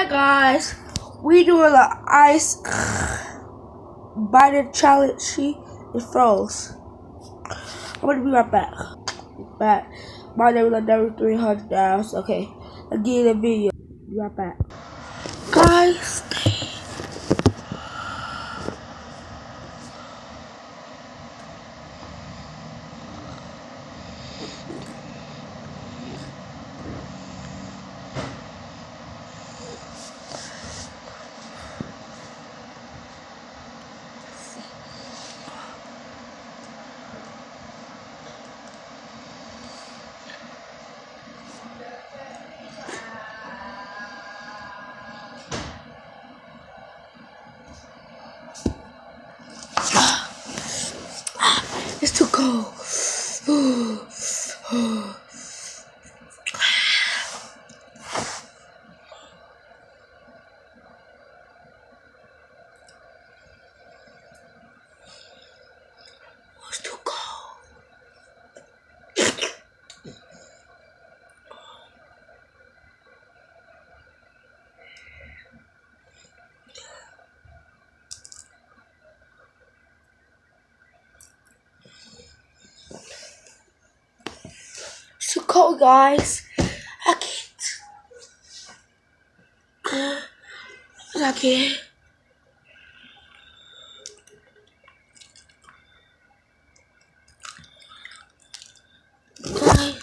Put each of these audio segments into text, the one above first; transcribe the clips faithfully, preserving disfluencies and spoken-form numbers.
Alright guys, we doing the ice biter challenge. She it froze. I'm gonna be right back. Back. My name is Legendary three hundred dollars. Okay, let's get in the video. Be right back. Guys, it's too cold. It's too cold. It's too cold, guys. I can't. I can't. Guys.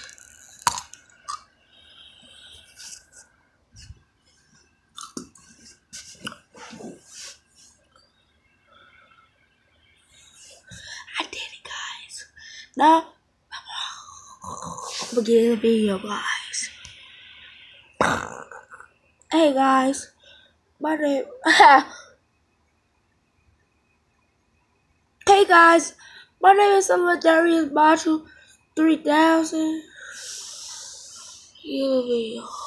I did it, guys. Now, I'm gonna get in the video, guys. Hey, guys. My name. Hey, guys. My name is Legendary Macho three thousand. Here we go.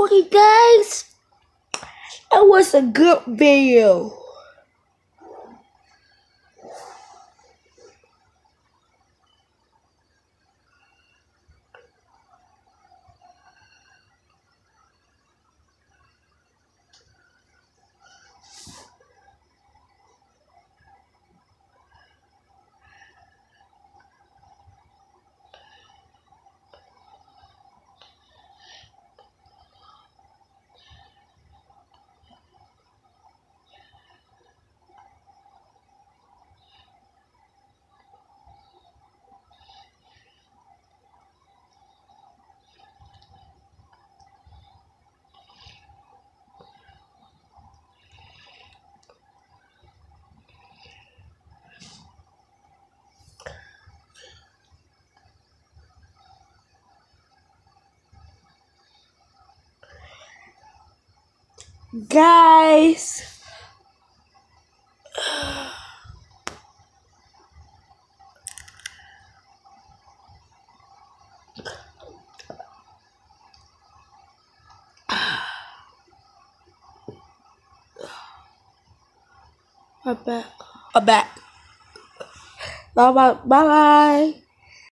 Okay, guys, it was a good video. Guys, I'm back. I'm back. Bye bye. Bye bye.